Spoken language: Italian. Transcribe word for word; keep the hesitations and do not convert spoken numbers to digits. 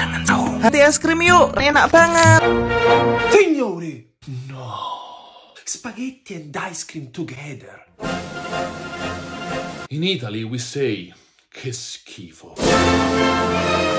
Jangan tahu. Hati es krim yuk, enak banget. Signori! No. Spaghetti and ice cream together. In Italy we say che schifo.